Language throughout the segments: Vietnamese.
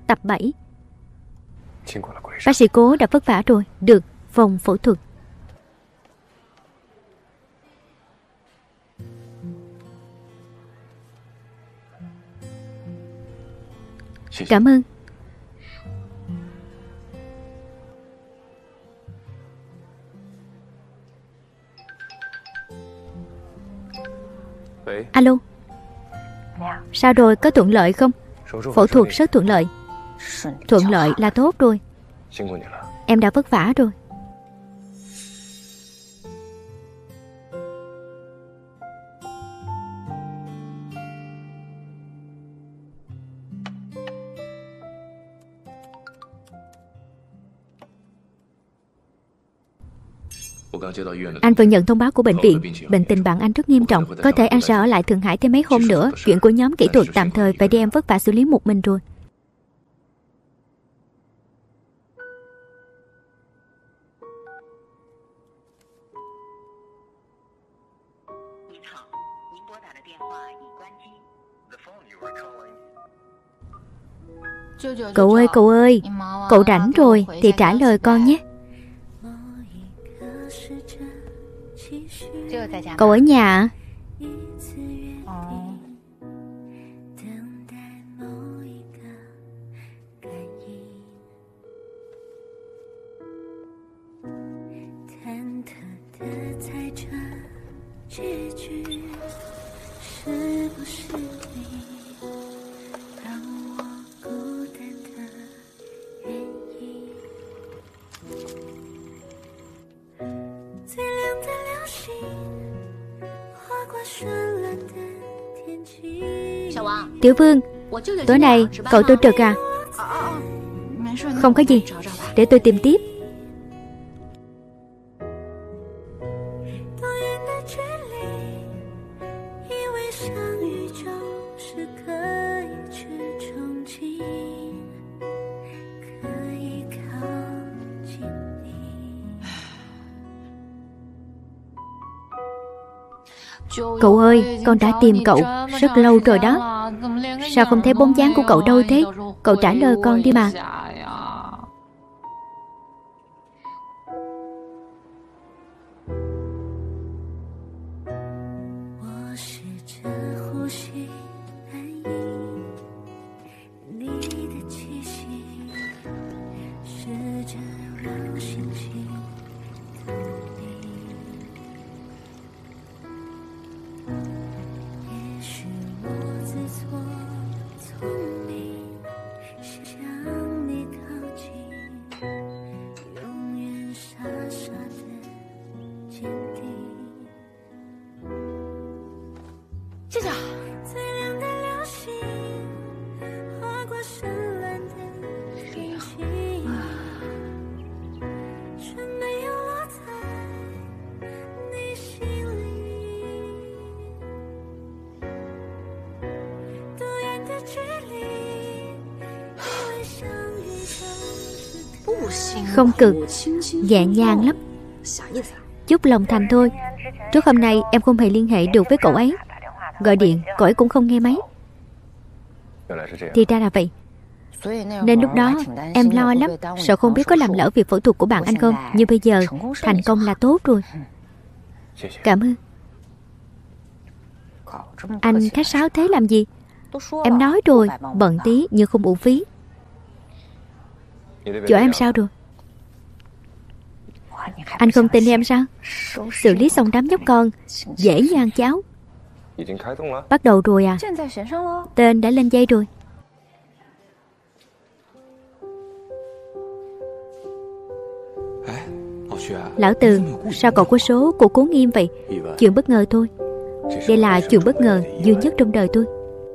Tập 7. Bác sĩ Cố đã vất vả rồi. Được, phòng phẫu thuật. Cảm ơn. Alo. Sao rồi, có thuận lợi không? Phẫu thuật rất thuận lợi. Thuận lợi là tốt rồi. Em đã vất vả rồi. Anh vừa nhận thông báo của bệnh viện. Bệnh tình bạn anh rất nghiêm trọng. Có thể anh sẽ ở lại Thượng Hải thêm mấy hôm nữa. Chuyện của nhóm kỹ thuật tạm thời phải đi em vất vả xử lý một mình rồi. Cậu ơi, cậu rảnh rồi thì trả lời con nhé. Cậu ở nhà à? Tiểu Vương, tối nay cậu tôi trực à? Không có gì, để tôi tìm tiếp. Cậu ơi, con đã tìm cậu rất lâu rồi đó. Sao không thấy bóng dáng của cậu đâu thế? Cậu trả lời con đi mà. Không cực, nhẹ nhàng lắm. Chút lòng thành thôi. Trước hôm nay em không hề liên hệ được với cậu ấy. Gọi điện, cậu ấy cũng không nghe máy. Thì ra là vậy. Nên lúc đó em lo lắm, sợ không biết có làm lỡ việc phẫu thuật của bạn anh không. Nhưng bây giờ thành công là tốt rồi. Cảm ơn. Anh khách sáo thế làm gì? Em nói rồi, bận tí nhưng không uổng phí. Chỗ em sao rồi? Anh không tin em sao? Xử lý xong đám nhóc con dễ như ăn cháo. Bắt đầu rồi à? Tên đã lên dây rồi. Lão Từ, sao cậu có số của Cố Nghiêm vậy? Chuyện bất ngờ thôi. Đây là chuyện bất ngờ duy nhất trong đời tôi.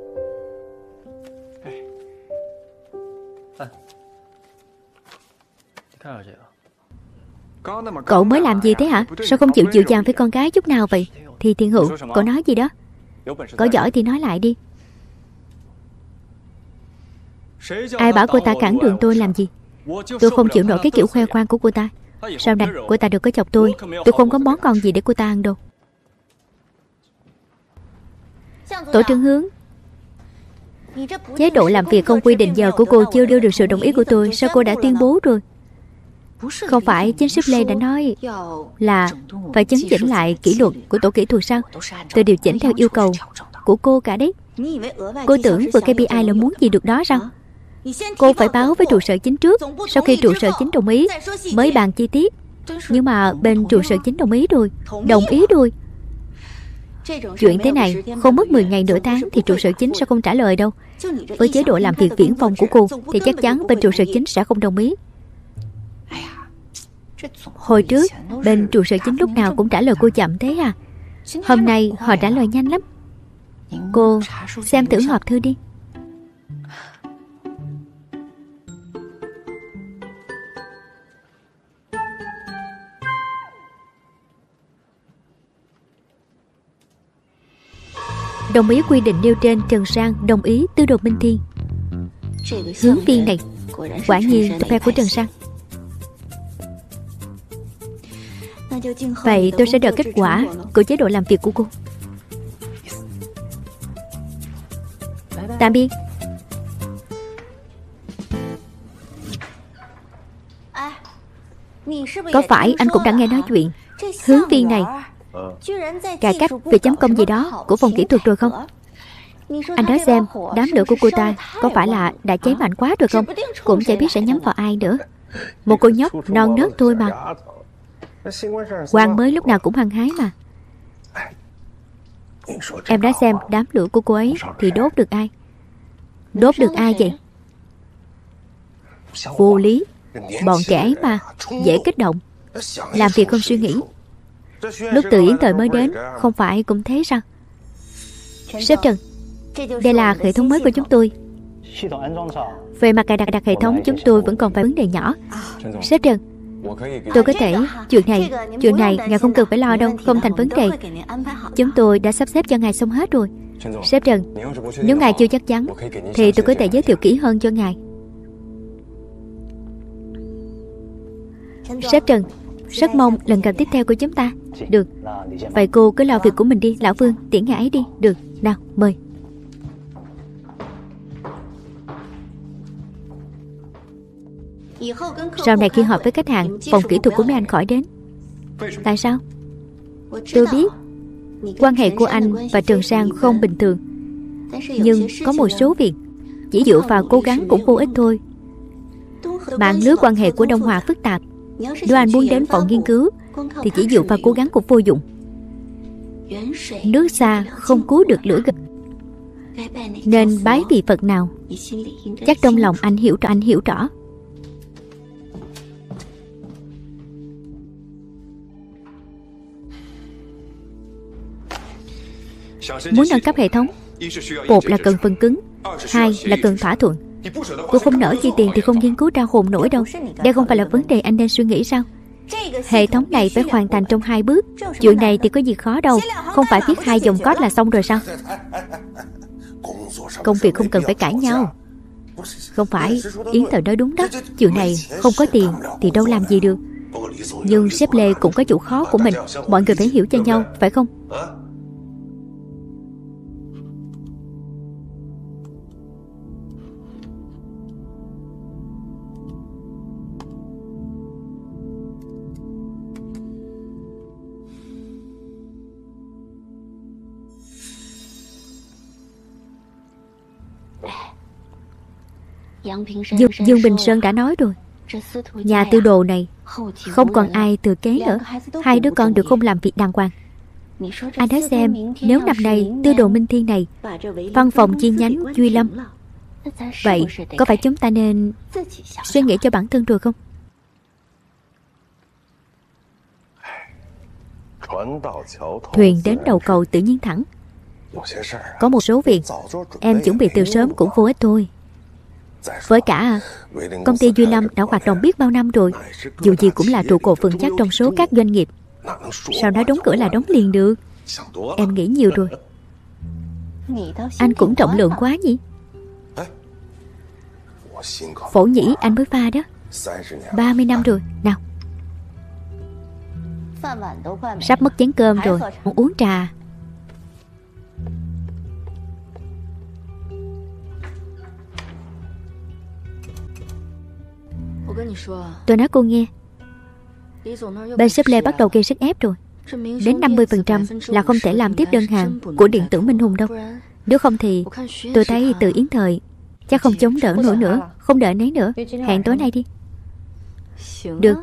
Cậu mới làm gì thế hả? Sao không chịu dịu dàng với con gái chút nào vậy? Thì Thiên Hữu, cậu nói gì đó? Cậu giỏi thì nói lại đi. Ai bảo cô ta cản đường tôi làm gì? Tôi không chịu nổi cái kiểu khoe khoang của cô ta. Sau này cô ta đừng có chọc tôi. Tôi không có món còn gì để cô ta ăn đâu. Tổ trưởng Hướng, Chế độ làm việc không quy định giờ của cô chưa đưa được sự đồng ý của tôi. Sao cô đã tuyên bố rồi? Không phải chính sếp Lê đã nói là phải chấn chỉnh lại kỷ luật của tổ kỹ thuật sao? Tôi điều chỉnh theo yêu cầu của cô cả đấy. Cô tưởng vừa KPI là muốn gì được đó sao? Cô phải báo với trụ sở chính trước. Sau khi trụ sở chính đồng ý mới bàn chi tiết. Nhưng mà bên trụ sở chính đồng ý rồi. Đồng ý rồi. Chuyện thế này không mất 10 ngày nửa tháng thì trụ sở chính sẽ không trả lời đâu. Với chế độ làm việc viễn phòng của cô thì chắc chắn bên trụ sở chính sẽ không đồng ý. Hồi trước bên trụ sở chính lúc nào cũng trả lời cô chậm thế à? Hôm nay họ trả lời nhanh lắm. Cô xem thử hộp thư đi. Đồng ý quy định nêu trên, Trần Sang đồng ý tư đồ Minh Thiên. Hướng viên này quả nhiên thuộc phe của Trần Sang. Vậy tôi sẽ đợi kết quả của chế độ làm việc của cô. Tạm biệt. Có phải anh cũng đã nghe nói chuyện hướng viên này cải cách về chấm công gì đó của phòng kỹ thuật rồi không? Anh nói xem đám lửa của cô ta có phải là đã cháy mạnh quá rồi không? Cũng chả biết sẽ nhắm vào ai nữa. Một cô nhóc non nớt thôi mà. Quan mới lúc nào cũng hăng hái mà. Em đã xem đám lửa của cô ấy thì đốt được ai? Đốt được ai vậy? Vô lý. Bọn trẻ ấy mà dễ kích động, làm việc không suy nghĩ. Lúc Từ Yến Thời mới đến không phải cũng thế sao? Sếp Trần, đây là hệ thống mới của chúng tôi. Về mặt cài đặt hệ thống chúng tôi vẫn còn vài vấn đề nhỏ. Sếp Trần, tôi có thể chuyện này ngài không cần phải lo đâu, không thành vấn đề. Chúng tôi đã sắp xếp cho ngài xong hết rồi. Sếp Trần, nếu ngài chưa chắc chắn thì tôi có thể giới thiệu kỹ hơn cho ngài. Sếp Trần, rất mong lần gặp tiếp theo của chúng ta. Được. Vậy cô cứ lo việc của mình đi. Lão Phương, tiễn ngài ấy đi. Được. Nào, mời. Sau này khi họp với khách hàng, phòng kỹ thuật của mấy anh khỏi đến. Tại sao? Tôi biết quan hệ của anh và Trần Sang không bình thường, nhưng có một số việc chỉ dựa vào cố gắng cũng vô ích thôi. Mạng lưới quan hệ của Đông Hòa phức tạp. Nếu anh muốn đến phòng nghiên cứu thì chỉ dựa vào cố gắng cũng vô dụng. Nước xa không cứu được lửa gần. Nên bái vị Phật nào, chắc trong lòng anh hiểu rõ. Muốn nâng cấp hệ thống, một là cần phần cứng, hai là cần thỏa thuận. Cô không nỡ chi tiền thì không nghiên cứu ra hồn nổi đâu. Đây không phải là vấn đề anh nên suy nghĩ sao? Hệ thống này phải hoàn thành trong 2 bước. Chuyện này thì có gì khó đâu. Không phải viết 2 dòng code là xong rồi sao? Công việc không cần phải cãi nhau. Không phải, Yến Thời nói đúng đó. Chuyện này không có tiền thì đâu làm gì được. Nhưng sếp Lê cũng có chỗ khó của mình. Mọi người phải hiểu cho nhau, phải không? Dương Bình Sơn đã nói rồi, nhà tư đồ này không còn ai thừa kế nữa. 2 đứa con đều không làm việc đàng hoàng. Anh nói xem, nếu năm nay tư đồ Minh Thiên này văn phòng chi nhánh Duy Lâm, vậy có phải chúng ta nên suy nghĩ cho bản thân rồi không? Thuyền đến đầu cầu tự nhiên thẳng. Có một số việc em chuẩn bị từ sớm cũng vô ích thôi. Với cả công ty Duy Lâm đã hoạt động biết bao năm rồi, dù gì cũng là trụ cột vững chắc trong số các doanh nghiệp. Sao nói đóng cửa là đóng liền được? Em nghĩ nhiều rồi. Anh cũng trọng lượng quá nhỉ? Phổ nhĩ anh mới pha đó. 30 năm rồi. Nào, sắp mất chén cơm rồi, muốn uống trà. Tôi nói cô nghe, bên ship Lê bắt đầu gây sức ép rồi. Đến 50% là không thể làm tiếp đơn hàng của điện tử Minh Hùng đâu. Nếu không thì tôi thấy Từ Yến Thời chắc không chống đỡ nổi nữa. Không đợi nấy nữa. Hẹn tối nay đi. Được.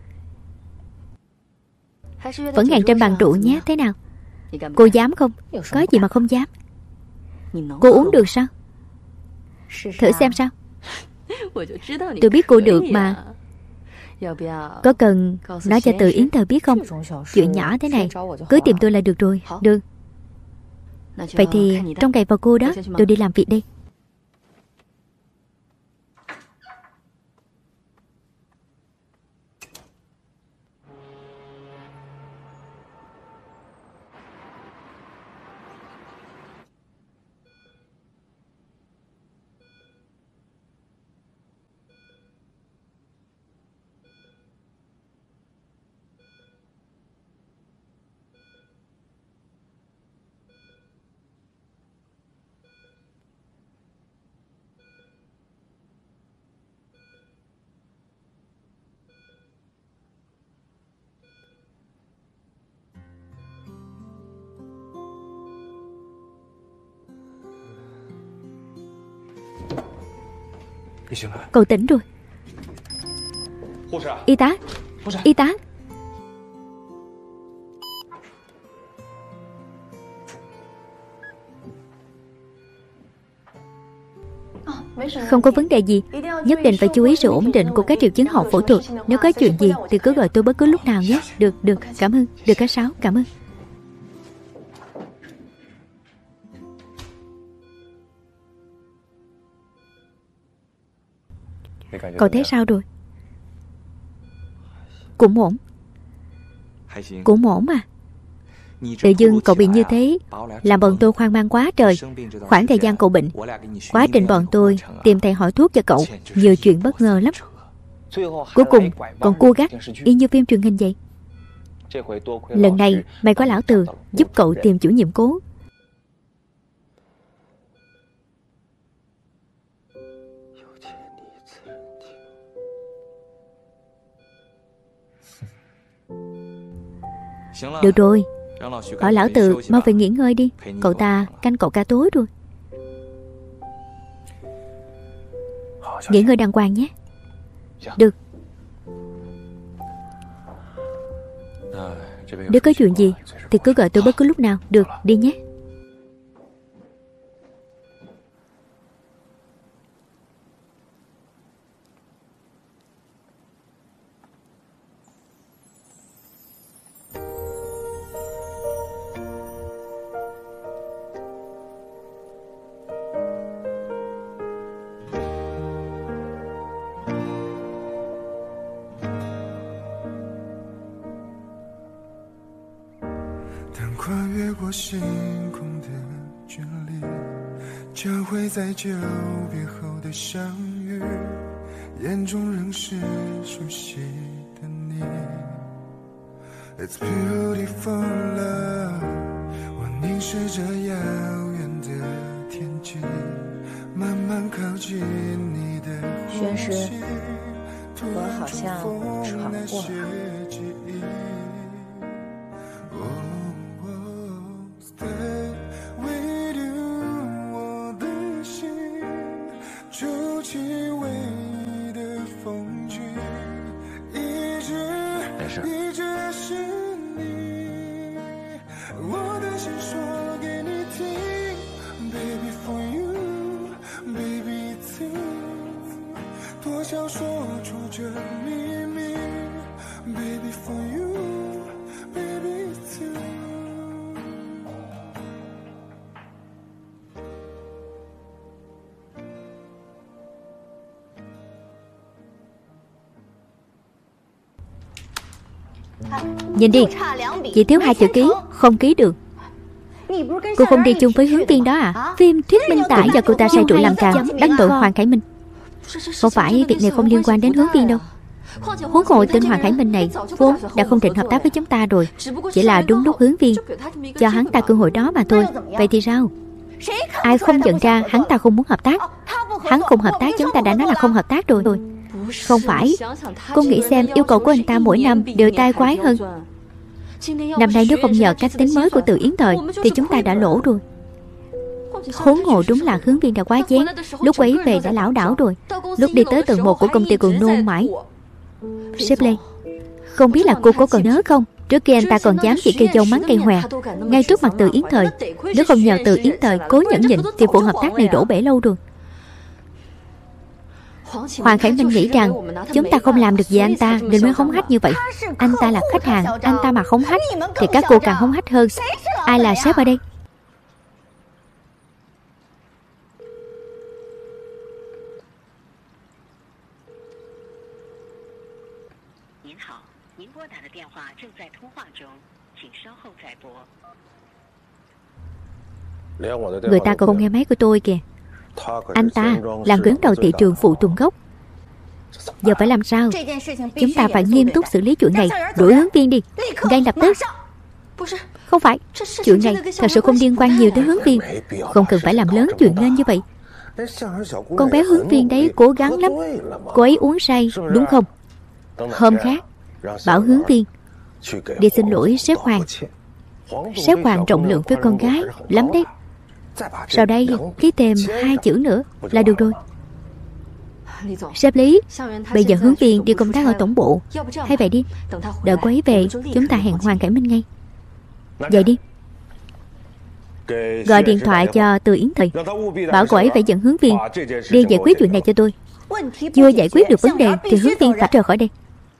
Vẫn hẹn trên bàn rượu nhé. Thế nào? Cô dám không? Có gì mà không dám. Cô uống được sao? Thử xem sao. Tôi biết cô được mà. Có cần nói cho Từ Yến Thời biết không? Chuyện nhỏ thế này cứ tìm tôi là được rồi. Được. Vậy thì trông cậy vào cô đó. Tôi đi làm việc đây. Cậu tỉnh rồi. Y tá. Y tá. Không có vấn đề gì. Nhất định phải chú ý sự ổn định của các triệu chứng hậu phẫu thuật. Nếu có chuyện gì thì cứ gọi tôi bất cứ lúc nào nhé. Được, cảm ơn. Được cá Sáu, cảm ơn. Cậu thấy sao rồi? Cũng ổn. Cũng ổn mà. Tự dưng cậu bị như thế làm bọn tôi hoang mang quá trời. Khoảng thời gian cậu bệnh, quá trình bọn tôi tìm thầy hỏi thuốc cho cậu, nhiều chuyện bất ngờ lắm. Cuối cùng còn cua gắt y như phim truyền hình vậy. Lần này mày có lão Từ giúp cậu tìm chủ nhiệm cố. Được rồi, bảo lão Từ mau về nghỉ ngơi đi. Cậu ta canh cậu cả tối rồi. Nghỉ ngơi đàng hoàng nhé. Được. Nếu có chuyện gì thì cứ gọi tôi bất cứ lúc nào. Được, đi nhé. It's beautiful love， 我凝视着遥远的天际，慢慢靠近你的呼吸，突然重逢那些记忆。Stay with you， 我的心筑起唯一的风景，一直是你，我的心说给你听 ，Baby for you，Baby it's you， 多想说出这秘密 ，Baby for you，Baby it's you。 Nhìn đi, chỉ thiếu 2 chữ ký, không ký được. Cô không đi chung với hướng tiên đó à? Phim thuyết minh tải do cô ta say rượu làm tràn, đắc tội Hoàng Khải Minh. Không phải việc này không liên quan đến hướng tiên đâu. Huống hồ tên Hoàng Khải Minh này vốn đã không định hợp tác với chúng ta rồi, chỉ là đúng lúc hướng viên cho hắn ta cơ hội đó mà thôi. Vậy thì sao? Ai không nhận ra hắn ta không muốn hợp tác? Hắn không hợp tác chúng ta đã nói là không hợp tác rồi. Không phải. Cô nghĩ xem, yêu cầu của anh ta mỗi năm đều tai quái hơn. Năm nay nếu không nhờ cách tính mới của Từ Yến Thời thì chúng ta đã lỗ rồi. Huống hồ đúng là Hướng Viên đã quá chén. Lúc ấy về đã lảo đảo rồi. Lúc đi tới tầng 1 của công ty còn nôn mãi. Sếp Lê, không biết là cô có còn nhớ không? Trước kia anh ta còn dám chỉ cây dâu mắng cây hòe ngay trước mặt Từ Yến Thời. Nếu không nhờ Từ Yến Thời cố nhẫn nhịn thì vụ hợp tác này đổ bể lâu rồi. Hoàng Khải Minh nghĩ rằng chúng ta không làm được gì anh ta nên mới hống hách như vậy. Anh ta là khách hàng, anh ta mà hống hách thì các cô càng hống hách hơn. Ai là sếp ở đây? Người ta còn không nghe máy của tôi kìa. Anh ta là người đứng đầu thị trường phụ tùng gốc. Giờ phải làm sao? Chúng ta phải nghiêm túc xử lý chuyện này. Đổi Hướng Viên đi, ngay lập tức. Không phải, chuyện này thật sự không liên quan nhiều tới Hướng Viên. Không cần phải làm lớn chuyện lên như vậy. Con bé Hướng Viên đấy cố gắng lắm. Cô ấy uống say, đúng không? Hôm khác bảo Hướng Viên đi xin lỗi sếp Hoàng. Sếp Hoàng rộng lượng với con gái lắm đấy. Sau đây ký thêm 2 chữ nữa là được rồi. Sếp Lý, bây giờ Hướng Viên đi công tác ở tổng bộ. Hay vậy đi, đợi cô ấy về chúng ta hẹn Hoàng Khải Minh ngay. Vậy đi. Gọi điện thoại cho Từ Yến Thời, bảo cô ấy phải dẫn Hướng Viên đi giải quyết chuyện này cho tôi. Chưa giải quyết được vấn đề thì Hướng Viên phải rời khỏi đây.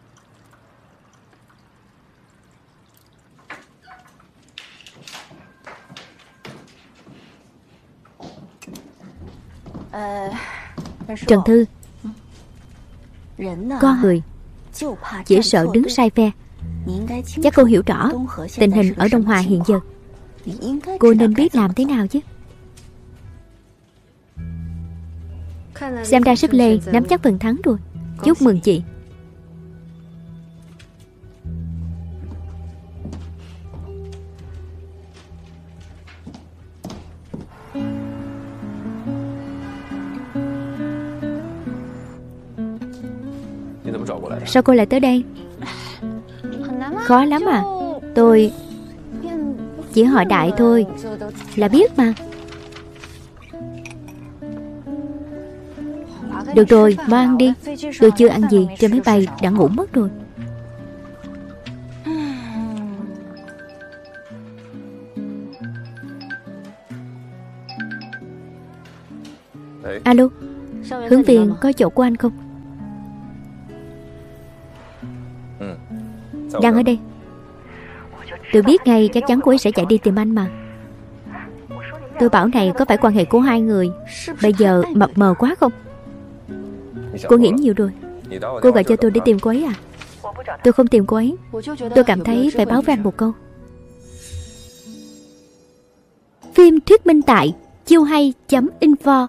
Trần Thư, con người chỉ sợ đứng sai phe. Chắc cô hiểu rõ tình hình ở Đông Hòa hiện giờ. Cô nên biết làm thế nào chứ. Xem ra sếp Lê nắm chắc phần thắng rồi. Chúc mừng chị. Sao cô lại tới đây? Khó lắm à? Tôi chỉ hỏi đại thôi, là biết mà. Được rồi, mau ăn đi. Tôi chưa ăn gì trên máy bay đã ngủ mất rồi. Alo, Hướng Viên có chỗ của anh không? Đang ở đây. Tôi biết ngay chắc chắn cô ấy sẽ chạy đi tìm anh mà. Tôi bảo này có phải quan hệ của hai người bây giờ mập mờ quá không? Cô nghĩ nhiều rồi. Cô gọi cho tôi đi tìm cô ấy à? Tôi không tìm cô ấy. Tôi cảm thấy phải báo với anh một câu. Phim thuyết minh tại chiêu hay.info.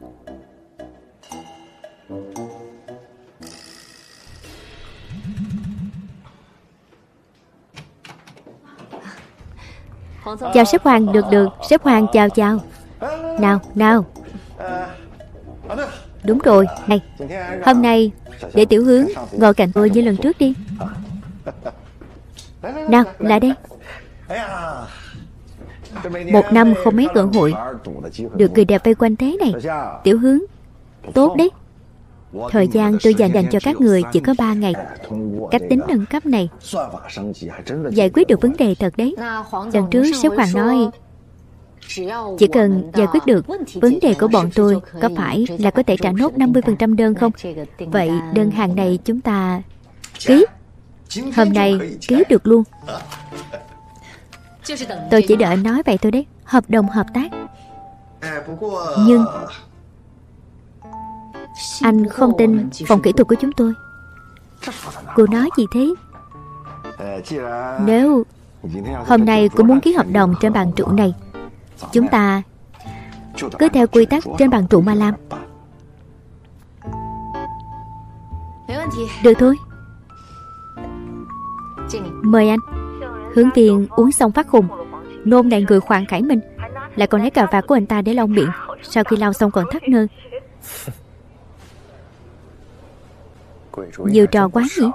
Chào sếp Hoàng. Được, sếp Hoàng chào. Nào. Đúng rồi, này, hôm nay để Tiểu Hướng ngồi cạnh tôi như lần trước đi. Nào, lại đây. 1 năm không mấy cơ hội được người đẹp vây quanh thế này. Tiểu Hướng, tốt đấy. Thời gian tôi dành cho các người chỉ có 3 ngày. Cách tính nâng cấp này giải quyết được vấn đề thật đấy. Lần trước sếp Hoàng nói chỉ cần giải quyết được vấn đề của bọn tôi, có phải là có thể trả nốt 50% đơn không? Vậy đơn hàng này chúng ta ký. Hôm nay ký được luôn. Tôi chỉ đợi anh nói vậy thôi đấy. Hợp đồng hợp tác. Nhưng anh không tin phòng kỹ thuật của chúng tôi. Cô nói gì thế? Nếu hôm nay cô muốn ký hợp đồng trên bàn trụ này, chúng ta cứ theo quy tắc trên bàn trụ mà làm. Được thôi. Mời anh. Hướng Viên uống xong phát khùng, nôn đầy người Hoàng Khải Minh, lại còn lấy cà vạt của anh ta để lau miệng. Sau khi lau xong còn thắt nơ. Nhiều trò quá nhỉ.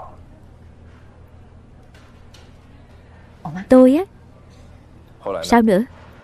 Tôi á. Sao nữa?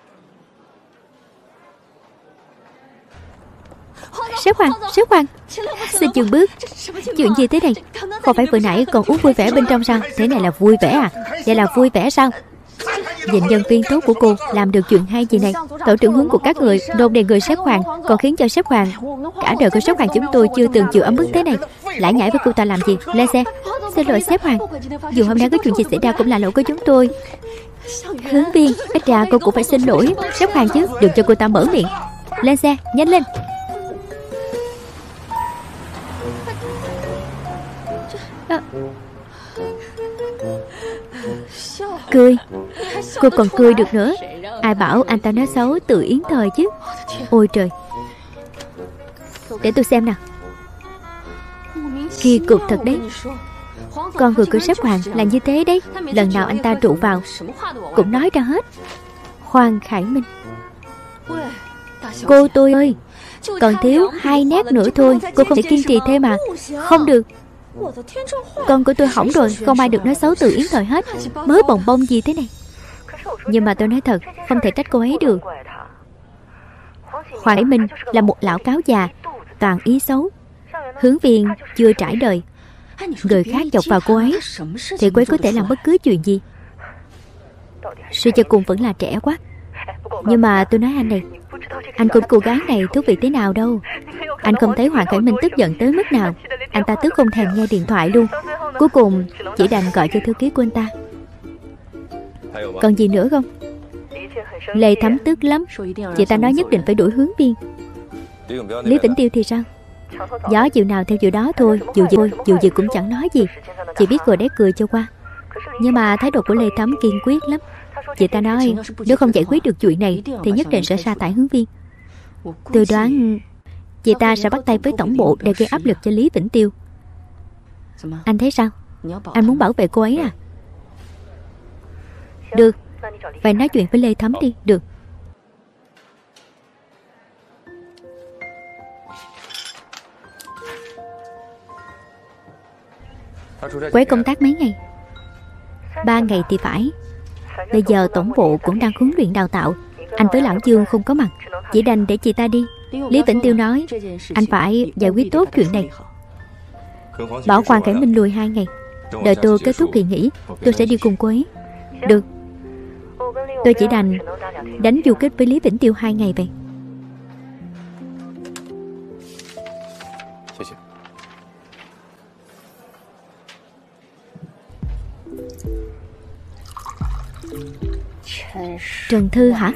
Sếp Hoàng, xin dừng bước. Chuyện gì thế này? Không phải vừa nãy còn uống vui vẻ bên trong sao? Thế này là vui vẻ à? Vậy là vui vẻ sao? Nhìn nhân viên tốt của cô làm được chuyện hay gì này. Tổ trưởng hướng của các người nôn đề người sếp Hoàng, còn khiến cho sếp Hoàng, cả đời của sếp Hoàng chúng tôi chưa từng chịu ấm ức thế này. Lại nhảy với cô ta làm gì? Lên xe. Xin lỗi sếp Hoàng, dù hôm nay có chuyện gì xảy ra cũng là lỗi của chúng tôi. Hướng viên, ít ra cô cũng phải xin lỗi sếp Hoàng chứ, đừng cho cô ta mở miệng. Lên xe, nhanh lên. Cười. Cô còn cười được nữa. Ai bảo anh ta nói xấu Từ Yến Thời chứ. Ôi trời. Để tôi xem nào. Kỳ cục thật đấy. Con người của sếp Hoàng là như thế đấy. Lần nào anh ta trụ vào cũng nói ra hết. Hoàng Khải Minh. Cô tôi ơi, còn thiếu 2 nét nữa thôi. Cô không thể kiên trì thêm mà. Không được. Con của tôi hỏng rồi, không ai được nói xấu Từ Yến Thời hết. Mới bồng bông gì thế này. Nhưng mà tôi nói thật, không thể trách cô ấy được. Hoàng Khải Minh là một lão cáo già, toàn ý xấu. Hướng viên chưa trải đời, người khác chọc vào cô ấy thì cô ấy có thể làm bất cứ chuyện gì. Suy cho cùng vẫn là trẻ quá. Nhưng mà tôi nói anh này, anh không cô gái này thú vị thế nào đâu. Anh không thấy Hoàng Khải Minh tức giận tới mức nào. Anh ta tức không thèm nghe điện thoại luôn. Cuối cùng chỉ đành gọi cho thư ký của anh ta. Còn gì nữa không? Lê Thắm tức lắm. Chị ta nói nhất định phải đuổi hướng viên. Lý Vĩnh Tiêu thì sao? Gió chiều nào theo chiều đó thôi. Dù gì cũng chẳng nói gì. Chỉ biết cười đét cười cho qua. Nhưng mà thái độ của Lê Thắm kiên quyết lắm. Chị ta nói nếu không giải quyết được chuyện này thì nhất định sẽ sa thải hướng viên. Tôi đoán chị ta sẽ bắt tay với tổng bộ để gây áp lực cho Lý Vĩnh Tiêu. Anh thấy sao? Anh muốn bảo vệ cô ấy à? Được. Vậy nói chuyện với Lê Thắm đi. Được. Quấy công tác mấy ngày? 3 ngày thì phải. Bây giờ tổng bộ cũng đang huấn luyện đào tạo. Anh với lão Dương không có mặt, chỉ đành để chị ta đi. Lý Vĩnh Tiêu nói anh phải giải quyết tốt chuyện này. Bảo Hoàng Khải Minh lùi 2 ngày. Đợi tôi kết thúc kỳ nghỉ, tôi sẽ đi cùng cô ấy. Được. Tôi chỉ đành đánh du kích với Lý Vĩnh Tiêu 2 ngày vậy. Trần Thư hả?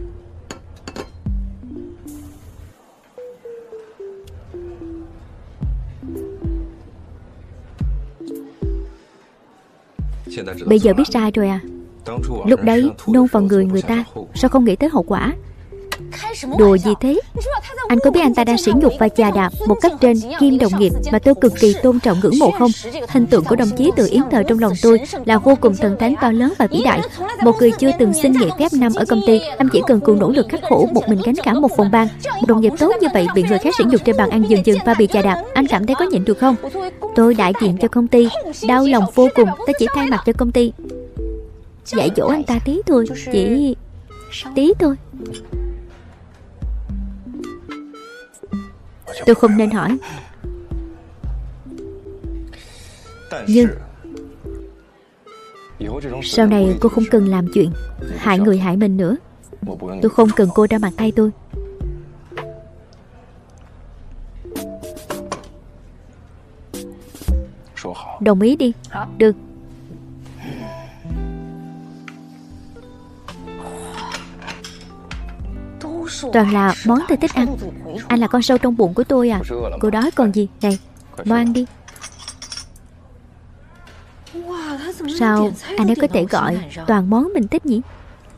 Bây giờ biết sai rồi à? Lúc đấy nôn vào người ta, sao không nghĩ tới hậu quả? Đùa gì thế? Anh có biết anh ta đang sỉ nhục và chà đạp một cấp trên kiêm đồng nghiệp mà tôi cực kỳ tôn trọng ngưỡng mộ không? Hình tượng của đồng chí Từ Yến Thời trong lòng tôi là vô cùng thần thánh, to lớn và vĩ đại. Một người chưa từng xin nghỉ phép năm ở công ty, anh chỉ cần cùng nỗ lực khắc khổ một mình gánh cả một phòng ban. Một đồng nghiệp tốt như vậy bị người khác sỉ nhục trên bàn ăn dừng và bị chà đạp, anh cảm thấy có nhịn được không? Tôi đại diện cho công ty, đau lòng vô cùng. Tôi chỉ thay mặt cho công ty dạy dỗ anh ta tí thôi, chỉ tí thôi. Tôi không nên hỏi. Nhưng sau này cô không cần làm chuyện hại người hại mình nữa. Tôi không cần cô ra mặt thay tôi. Đồng ý đi. Được. Toàn là món tôi thích ăn. Anh là con sâu trong bụng của tôi à? Cô đói còn gì? Này, mau ăn đi. Sao anh ấy có thể gọi toàn món mình thích nhỉ?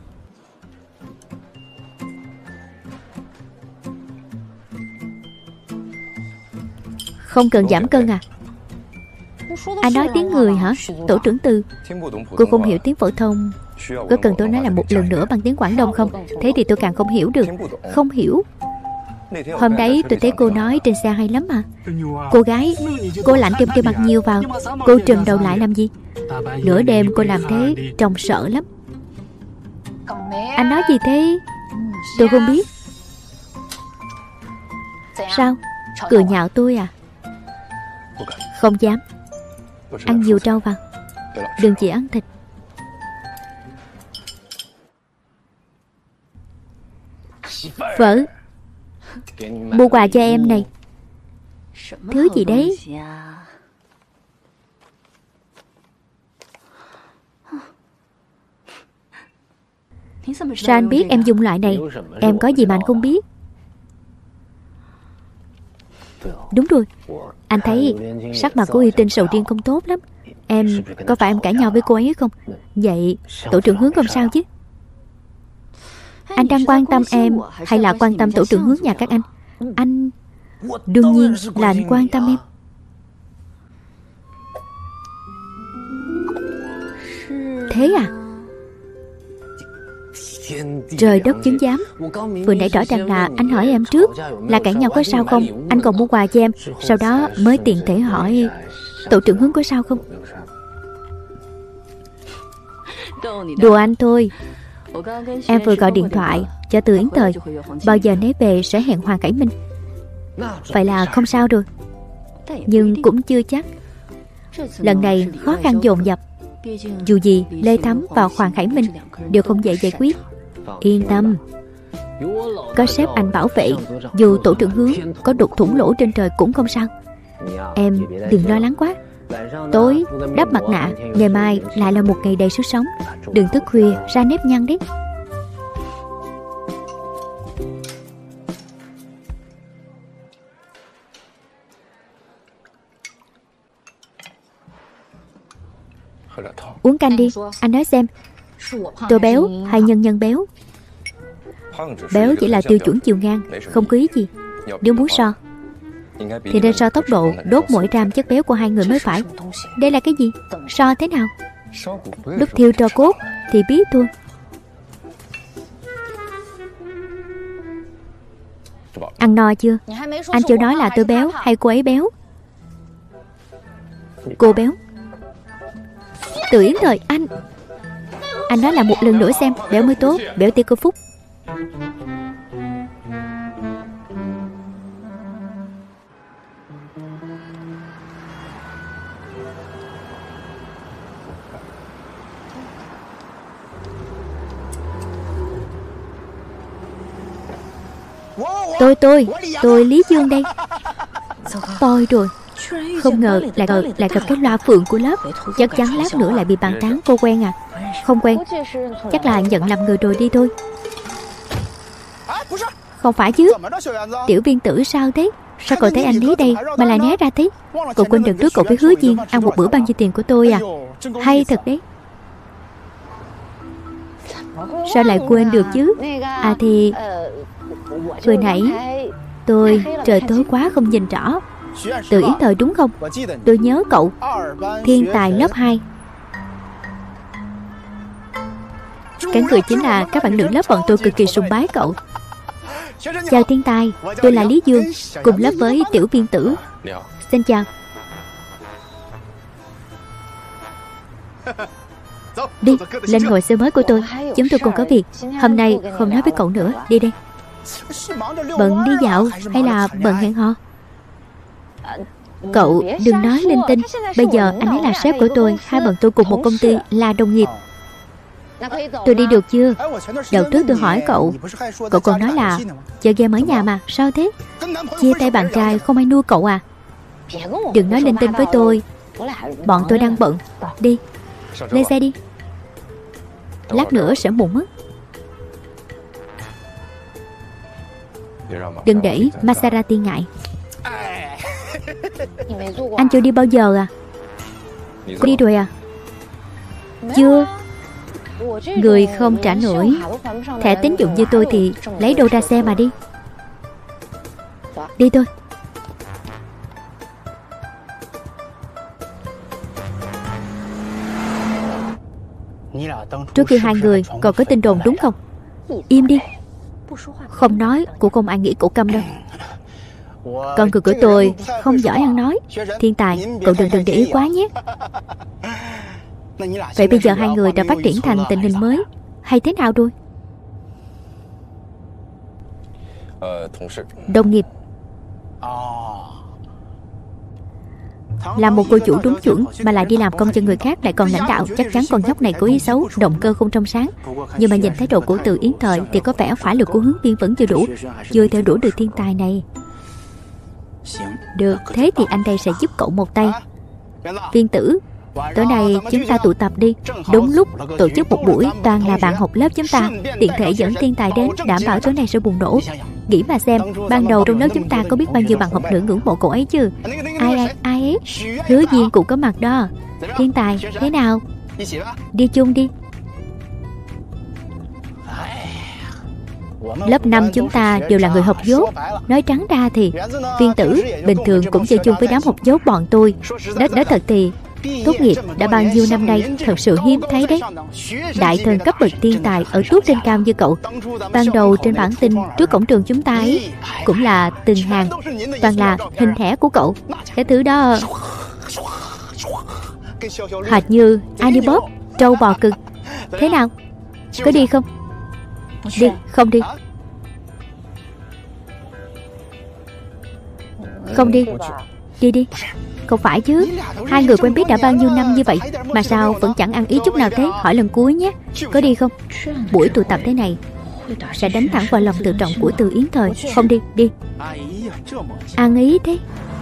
Không cần giảm cân à? Anh nói tiếng người hả? Tổ trưởng Từ. Cô không hiểu tiếng phổ thông. Có cần tôi nói lại một lần nữa bằng tiếng Quảng Đông không? Thế thì tôi càng không hiểu được. Không hiểu. Hôm đấy tôi thấy cô nói trên xe hay lắm mà. Cô gái, cô lạnh thêm cái mặt nhiều vào. Cô trùm đầu lại làm gì? Nửa đêm cô làm thế trông sợ lắm. Anh nói gì thế? Tôi không biết. Sao? Cười nhạo tôi à? Không dám. Ăn nhiều rau vào, đừng chỉ ăn thịt. Vợ, mua quà cho em này. Thứ gì đấy? Sao anh biết em dùng loại này? Em có gì mà anh không biết? Đúng rồi, anh thấy sắc mặt của Uy Tinh sầu riêng không tốt lắm. Có phải em cãi nhau với cô ấy không? Vậy tổ trưởng Hướng không sao chứ? Anh đang quan tâm em hay là quan tâm tổ trưởng Hướng nhà các anh? Anh đương nhiên là anh quan tâm em. Thế à? Trời đất chứng giám. Vừa nãy rõ ràng là anh hỏi em trước là cãi nhau có sao không, anh còn mua quà cho em, sau đó mới tiện thể hỏi tổ trưởng Hướng có sao không. Đùa anh thôi. Em vừa gọi điện thoại cho Từ Yến Thời, bao giờ nấy về sẽ hẹn Hoàng Khải Minh. Vậy là không sao rồi. Nhưng cũng chưa chắc. Lần này khó khăn dồn dập. Dù gì Lê Thắm và Hoàng Khải Minh đều không dễ giải quyết. Yên tâm, có sếp anh bảo vệ, dù tổ trưởng Hướng có đục thủng lỗ trên trời cũng không sao. Em đừng lo lắng quá. Tối đắp mặt nạ, ngày mai lại là một ngày đầy sức sống. Đừng thức khuya ra nếp nhăn đấy. Uống canh đi, anh nói xem, tôi béo hay nhân nhân béo? Béo chỉ là tiêu chuẩn chiều ngang, không có ý gì. Nếu muốn so thì nên so tốc độ đốt mỗi gram chất béo của hai người mới phải. Đây là cái gì? So thế nào? Lúc thiêu tro cốt thì biết thôi. Ăn no chưa? Anh chưa nói là tôi béo hay cô ấy béo. Cô béo. Từ Yến Thời, anh nói là một lần nữa xem. Béo mới tốt, béo tiêu cơ phúc. Tôi Lý Dương đây. Tôi rồi. Không ngờ lại gặp cái loa phượng của lớp. Chắc chắn lát nữa lại bị bàn tán. Cô quen à? Không quen. Chắc là nhận lầm người rồi đi thôi. Không phải chứ. Tiểu Viên Tử sao thế? Sao cậu thấy anh ấy đây mà lại né ra thế? Cậu quên đợt trước cậu với Hứa Diên ăn một bữa bao nhiêu tiền của tôi à? Hay thật đấy. Sao lại quên được chứ? À thì vừa nãy trời tối quá không nhìn rõ. Từ Yến Thời đúng không? Tôi nhớ cậu. Thiên tài lớp 2. Cái người chính là các bạn nữ lớp bọn tôi cực kỳ sùng bái cậu. Chào thiên tài, tôi là Lý Dương, cùng lớp với Tiểu Viên Tử. Xin chào. Đi, lên ngồi xe mới của tôi. Chúng tôi cùng có việc. Hôm nay không nói với cậu nữa. Đi đây. Bận đi dạo hay là bận hẹn hò? Cậu đừng nói linh tinh. Bây giờ anh ấy là sếp của tôi. Hai bọn tôi cùng một công ty là đồng nghiệp. Tôi đi được chưa? Đợt trước tôi hỏi cậu còn nói là chơi game ở nhà mà. Sao thế? Chia tay bạn trai không ai nuôi cậu à? Đừng nói linh tinh với tôi. Bọn tôi đang bận. Đi, lên xe đi. Lát nữa sẽ muộn mất. Đừng để Maserati ngại. Anh chưa đi bao giờ à? Cô đi rồi à? Chưa. Người không trả nổi thẻ tín dụng như tôi thì lấy đâu ra xe mà đi. Đi thôi. Trước khi hai người còn có tin đồn đúng không? Im đi. Không nói cũng không ai nghĩ cậu câm đâu. Con người của tôi không giỏi ăn nói. Thiên tài, cậu đừng để ý quá nhé. Vậy bây giờ hai người đã phát triển thành tình hình mới hay thế nào rồi? Đồng nghiệp. Là một cô chủ đúng chuẩn mà lại đi làm công cho người khác, lại còn lãnh đạo, chắc chắn con nhóc này có ý xấu, động cơ không trong sáng. Nhưng mà nhìn thái độ của Từ Yến Thời thì có vẻ hỏa lực của hướng viên vẫn chưa đủ, chưa theo đuổi được thiên tài này. Được, thế thì anh đây sẽ giúp cậu một tay. Viên Tử, tối nay chúng ta tụ tập đi. Đúng lúc tổ chức một buổi toàn là bạn học lớp chúng ta, tiện thể dẫn thiên tài đến, đảm bảo tối nay sẽ bùng nổ. Nghĩ mà xem, ban đầu trong lớp chúng ta có biết bao nhiêu bạn học nữ ngưỡng mộ cậu ấy chứ? Ai ấy? Hứa Viên cũng có mặt đó. Thiên tài, thế nào? Đi chung đi. Lớp 5 chúng ta đều là người học dốt. Nói trắng ra thì Viên Tử bình thường cũng chơi chung với đám học dốt bọn tôi. Nói thật thì tốt nghiệp đã bao nhiêu năm nay, thật sự hiếm thấy đấy. Đại thần cấp bậc thiên tài ở tuốt trên cao như cậu. Ban đầu trên bản tin trước cổng trường chúng ta ấy cũng là từng hàng toàn là hình thẻ của cậu. Cái thứ đó hệt như Anibop, trâu bò cưng. Thế nào? Có đi không? Đi, không đi. Không đi. Đi đi. Không phải chứ, hai người quen biết đã bao nhiêu năm như vậy mà sao vẫn chẳng ăn ý chút nào thế? Hỏi lần cuối nhé. Có đi không? Buổi tụ tập thế này sẽ đánh thẳng vào lòng tự trọng của Từ Yến Thời. Không đi, đi. Ăn ý thế.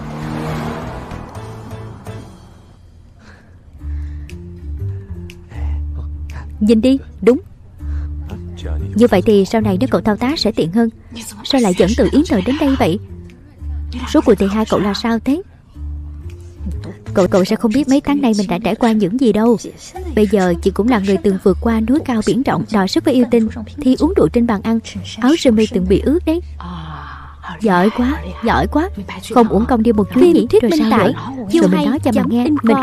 Nhìn đi, đúng. Như vậy thì sau này nếu cậu thao tác sẽ tiện hơn. Sao lại dẫn Từ Yến Thời đến đây vậy? Số cuộc thì hai cậu là sao thế? Cậu sẽ không biết mấy tháng nay mình đã trải qua những gì đâu. Bây giờ chị cũng là người từng vượt qua núi cao biển rộng, đọ sức với yêu tinh, thì uống rượu trên bàn ăn, áo sơ mi từng bị ướt đấy. Giỏi quá, giỏi quá. Không uổng công đi một chuyến nhỉ? Rồi sao nữa? Rồi mình nói cho mình nghe. Mình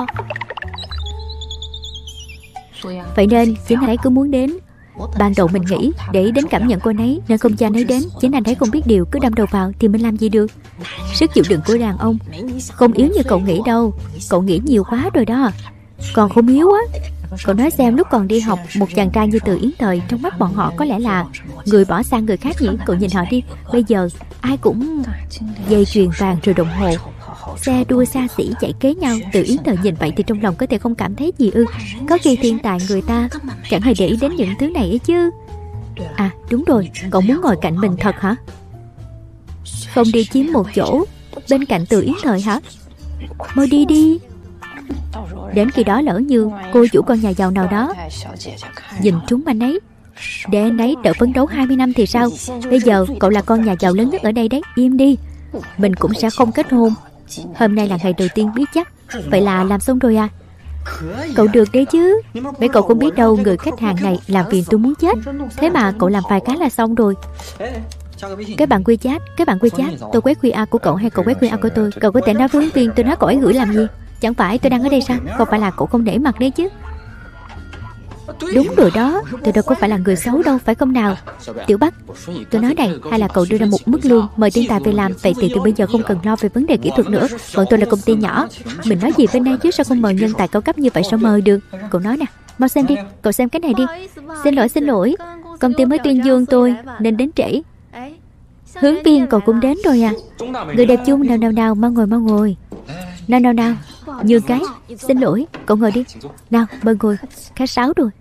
vậy nên chính anh ấy cứ muốn đến. Ban đầu mình nghĩ để đến cảm nhận cô ấy nên không cho anh ấy đến. Chính anh ấy không biết điều, cứ đâm đầu vào thì mình làm gì được. Sức chịu đựng của đàn ông không yếu như cậu nghĩ đâu. Cậu nghĩ nhiều quá rồi đó. Còn không yếu á. Cậu nói xem, lúc còn đi học, một chàng trai như Từ Yến Thời trong mắt bọn họ có lẽ là người bỏ sang người khác nhỉ? Cậu nhìn họ đi. Bây giờ ai cũng dây chuyền vàng rồi đồng hồ, xe đua xa xỉ chạy kế nhau. Từ Yến Thời nhìn vậy thì trong lòng có thể không cảm thấy gì ư? Có khi thiên tài người ta chẳng hề để ý đến những thứ này ấy chứ. À đúng rồi, cậu muốn ngồi cạnh mình thật hả? Không đi chiếm một chỗ bên cạnh Từ Yến Thời hả? Mau đi đi. Đến khi đó lỡ như cô chủ con nhà giàu nào đó nhìn trúng anh ấy, để anh ấy đỡ phấn đấu 20 năm thì sao? Bây giờ cậu là con nhà giàu lớn nhất ở đây đấy. Im đi. Mình cũng sẽ không kết hôn. Hôm nay là ngày đầu tiên biết chắc. Vậy là làm xong rồi à? Cậu được đấy chứ. Mấy cậu không biết đâu, người khách hàng này làm phiền tôi muốn chết. Thế mà cậu làm vài cái là xong rồi. Các bạn WeChat, tôi quét QR của cậu hay cậu quét QR của tôi? Cậu có thể nói với ứng viên tôi nói cậu ấy gửi làm gì? Chẳng phải tôi đang ở đây sao? Không phải là cậu không để mặt đấy chứ? Đúng rồi đó, tôi đâu có phải là người xấu đâu, phải không nào? Tiểu Bắc, tôi nói này, hay là cậu đưa ra một mức lương mời thiên tài về làm, vậy thì từ bây giờ không cần lo về vấn đề kỹ thuật nữa. Bọn tôi là công ty nhỏ, mình nói gì bên đây chứ, sao không mời nhân tài cao cấp như vậy, sao mời được? Cậu nói nè, mau xem đi, cậu xem cái này đi. Xin lỗi, công ty mới tuyên dương tôi nên đến trễ. Hướng viên cậu cũng đến rồi à? Người đẹp chung, nào, mau ngồi. Nào, như cái. Xin lỗi, cậu ngồi đi. Nào, mời ngồi. Khách sáo rồi.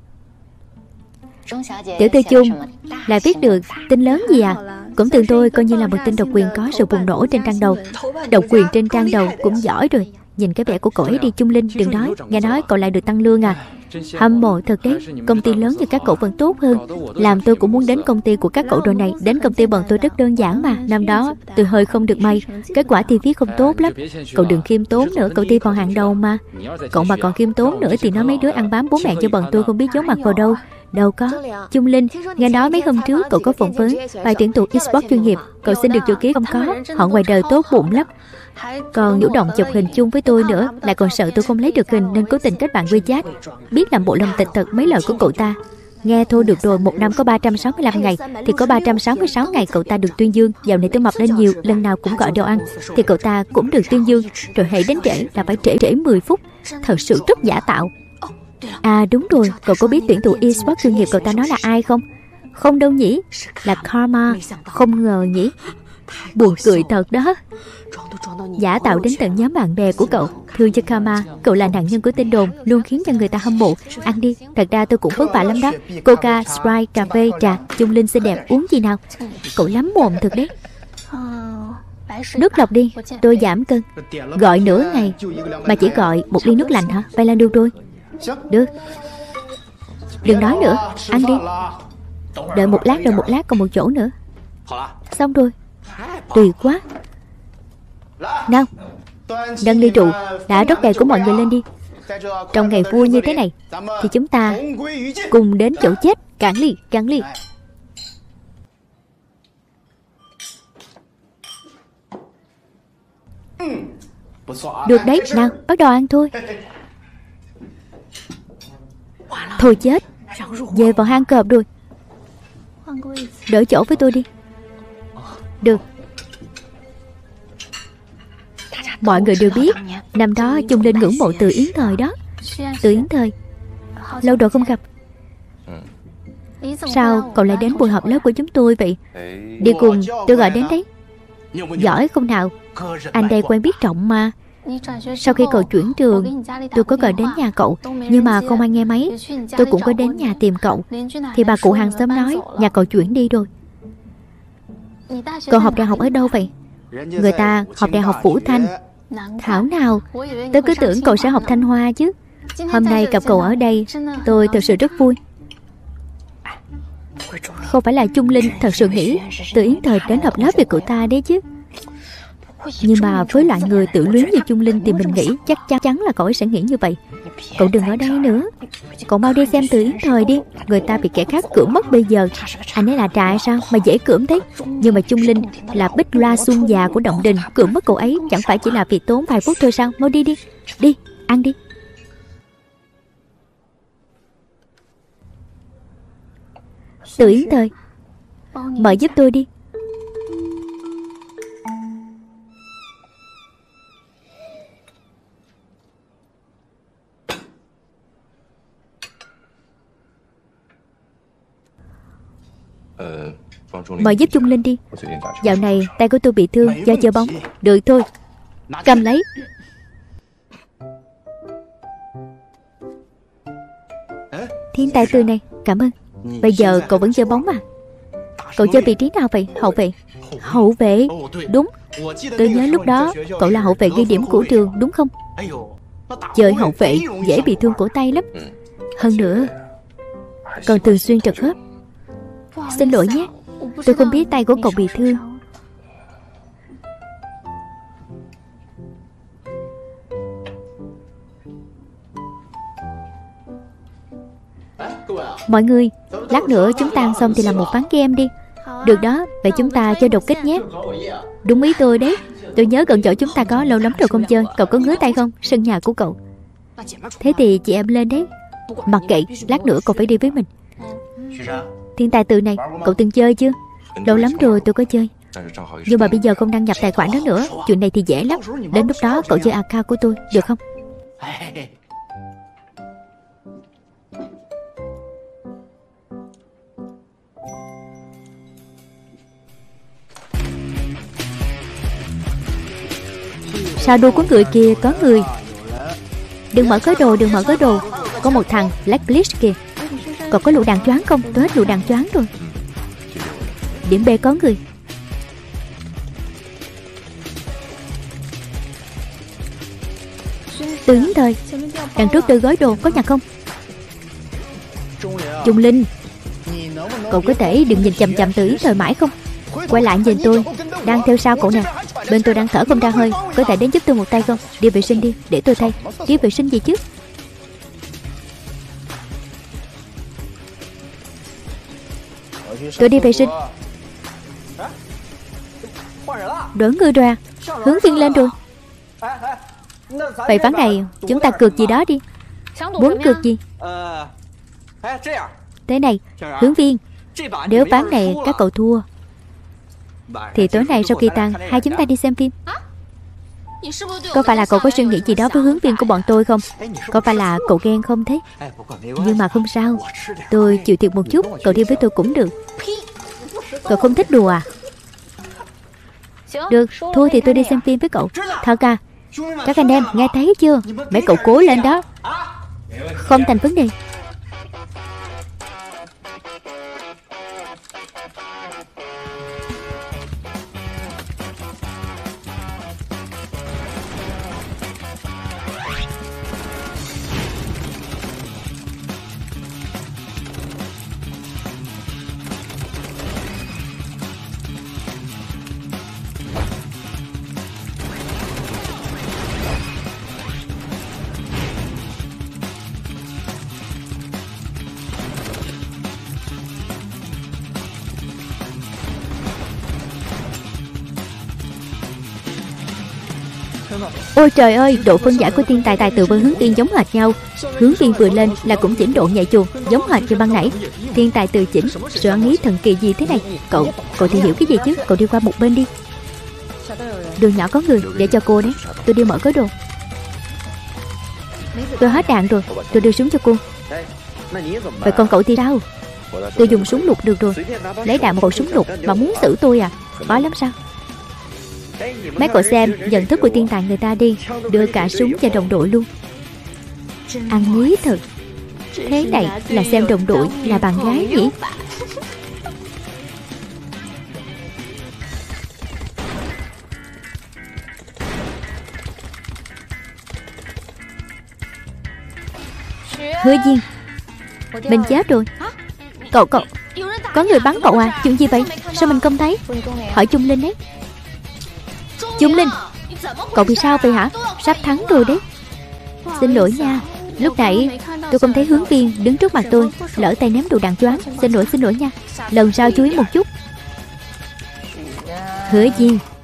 Tiểu thư Chung lại viết được tin lớn gì à? Cũng từng tôi coi như là một tin độc quyền có sự bùng nổ trên trang đầu. Độc quyền trên trang đầu cũng giỏi rồi. Nhìn cái vẻ của cậu ấy đi, Chung Linh, đừng nói. Nghe nói cậu lại được tăng lương à? Hâm mộ thật đấy. Công ty lớn như các cậu vẫn tốt hơn. Làm tôi cũng muốn đến công ty của các cậu rồi này. Đến công ty bọn tôi rất đơn giản mà. Năm đó tôi hơi không được may, kết quả thi viết không tốt lắm. Cậu đừng khiêm tốn nữa, cậu thi vào hàng đầu mà. Cậu mà còn khiêm tốn nữa thì nói mấy đứa ăn bám bố mẹ cho bọn tôi không biết giấu mặt vào đâu. Đâu có. Chung Linh, nghe nói mấy hôm trước cậu có phỏng vấn bài tuyển thủ eSports chuyên nghiệp. Cậu xin được chữ ký không có. Họ ngoài đời tốt bụng lắm. Còn nhũ động chụp hình chung với tôi nữa. Lại còn sợ tôi không lấy được hình nên cố tình kết bạn WeChat. Biết làm bộ lòng tịch thật mấy lời của cậu ta. Nghe thôi được rồi, một năm có 365 ngày thì có 366 ngày cậu ta được tuyên dương. Dạo này tôi mập lên nhiều, lần nào cũng gọi đồ ăn thì cậu ta cũng được tuyên dương. Rồi hãy đến trễ là phải trễ 10 phút. Thật sự rất giả tạo. À đúng rồi, cậu có biết tuyển thủ eSports chuyên nghiệp cậu ta nói là ai không? Không đâu nhỉ, là Karma. Không ngờ nhỉ. Buồn cười thật đó. Giả tạo đến tận nhóm bạn bè của cậu. Thương cho Karma, cậu là nạn nhân của tin đồn, luôn khiến cho người ta hâm mộ. Ăn đi, thật ra tôi cũng vất vả lắm đó. Coca, Sprite, cà phê, trà, Chung Linh xinh đẹp, uống gì nào? Cậu lắm mồm thật đấy. Nước lọc đi, tôi giảm cân. Gọi nửa ngày mà chỉ gọi một ly nước lạnh hả? Vậy là được rồi. Được. Đừng nói nữa, ăn đi. Đợi một lát còn một chỗ nữa. Xong rồi. Tuyệt quá. Nào, nâng ly rượu đã rót đầy của mọi người lên đi. Trong ngày vui như thế này thì chúng ta cùng đến chỗ chết. Cạn ly, cạn ly. Được đấy, nào, bắt đầu ăn thôi. Thôi chết, về vào hang cọp rồi. Đỡ chỗ với tôi đi. Được. Mọi người đều biết năm đó Chung Linh ngưỡng mộ Từ Yến Thời đó. Từ Yến Thời, lâu rồi không gặp. Sao cậu lại đến buổi họp lớp của chúng tôi vậy? Đi cùng, tôi gọi đến đấy. Giỏi không nào? Anh đây quen biết Trọng mà. Sau khi cậu chuyển trường, tôi có gọi đến nhà cậu, nhưng mà không ai nghe máy. Tôi cũng có đến nhà tìm cậu, thì bà cụ hàng xóm nói nhà cậu chuyển đi rồi. Cậu học đại học ở đâu vậy? Người ta học đại học Vũ Thanh. Thảo nào, tôi cứ tưởng cậu sẽ học Thanh Hoa chứ. Hôm nay gặp cậu ở đây, tôi thật sự rất vui. Không phải là Chung Linh thật sự nghĩ Từ Yến Thời đến họp lớp về cậu ta đấy chứ. Nhưng mà với loại người tự luyến như Chung Linh thì mình nghĩ chắc chắn là cậu ấy sẽ nghĩ như vậy. Cậu đừng ở đây nữa. Cậu mau đi xem Từ Yến Thời đi. Người ta bị kẻ khác cưỡng mất bây giờ. Anh ấy là trại sao mà dễ cưỡng thế? Nhưng mà Chung Linh là Bích Loa Xuân già của Động Đình, cưỡng mất cậu ấy chẳng phải chỉ là vì tốn vài phút thôi sao? Mau đi đi. Đi, ăn đi. Từ Yến Thời, mời giúp tôi đi. Mời giúp Chung Linh đi. Dạo này tay của tôi bị thương do chơi bóng. Được thôi, cầm lấy. Thiên tài Từ này, cảm ơn. Bây giờ cậu vẫn chơi bóng à? Cậu chơi vị trí nào vậy? Hậu vệ. Hậu vệ? Đúng. Tôi nhớ lúc đó cậu là hậu vệ ghi điểm của trường, đúng không? Chơi hậu vệ dễ bị thương cổ tay lắm. Hơn nữa còn thường xuyên trật khớp. Xin lỗi nhé, tôi không biết tay của cậu bị thương. Mọi người, lát nữa chúng ta ăn xong thì làm một ván game đi. Được đó, vậy chúng ta chơi đột kích nhé. Đúng ý tôi đấy. Tôi nhớ gần chỗ chúng ta có lâu lắm rồi không chơi. Cậu có ngứa tay không? Sân nhà của cậu. Thế thì chị em lên đấy. Mặc kệ, lát nữa cậu phải đi với mình. Thiên tài Từ này, cậu từng chơi chưa? Lâu lắm rồi tôi có chơi. Nhưng mà bây giờ không đăng nhập tài khoản đó nữa. Chuyện này thì dễ lắm. Đến lúc đó cậu chơi account của tôi, được không? Sao đua của người kia có người. Đừng mở gói đồ, đừng mở gói đồ. Có một thằng Blacklist kìa. Cậu có lựu đạn choáng không? Tôi hết lựu đạn choáng rồi. Điểm B có người. Từ Yến Thời, đằng trước tôi gói đồ, có nhặt không? Chung Linh, cậu có thể đừng nhìn chằm chằm Từ Yến Thời mãi không? Quay lại nhìn tôi, đang theo sau cậu nè. Bên tôi đang thở không ra hơi, có thể đến giúp tôi một tay không? Đi vệ sinh đi, để tôi thay. Đi vệ sinh gì chứ? Tôi đi vệ sinh. Đổi người rồi à? Hướng Thiên lên rồi. Vậy ván này chúng ta cược gì đó đi. Muốn cược gì? Thế này, Hướng Viên, nếu ván này các cậu thua thì tối nay sau khi tan, hai chúng ta đi xem phim. Có phải là cậu có suy nghĩ gì đó với Hướng Viên của bọn tôi không? Có phải là cậu ghen không thế? Nhưng mà không sao, tôi chịu thiệt một chút, cậu đi với tôi cũng được. Cậu không thích đùa à? Được, thôi thì tôi đi xem phim với cậu. Thật à? Các anh em nghe thấy chưa? Mấy cậu cố lên đó. Không thành vấn đề. Ôi trời ơi, độ phân giải của thiên tài tài tử với Hướng Viên giống hệt nhau. Hướng Viên vừa lên là cũng chỉnh độ nhảy chuồng, giống hệt như ban nãy. Thiên tài từ chỉnh, sự ăn ý thần kỳ gì thế này? Cậu thì hiểu cái gì chứ? Cậu đi qua một bên đi. Đường nhỏ có người, để cho cô đấy. Tôi đi mở cái đồ. Tôi hết đạn rồi, tôi đưa súng cho cô. Vậy còn cậu thì sao? Tôi dùng súng lục được rồi. Lấy đạn một khẩu súng lục mà muốn xử tôi à? Khó lắm sao? Mấy cậu xem nhận thức của thiên tài người ta đi, đưa cả súng cho đồng đội luôn. Ăn ý thật. Thế này là xem đồng đội là bạn gái nhỉ? Hứa Viên, mình chết rồi. Cậu có người bắn cậu à? Chuyện gì vậy? Sao mình không thấy? Hỏi Trung Linh ấy. Trung Linh, cậu bị sao vậy hả? Sắp thắng rồi đấy. Xin lỗi nha, lúc nãy tôi không thấy Hướng Viên đứng trước mặt tôi, lỡ tay ném đồ đạn choáng. Xin lỗi nha. Lần sau chú ý một chút. Hứa Viên,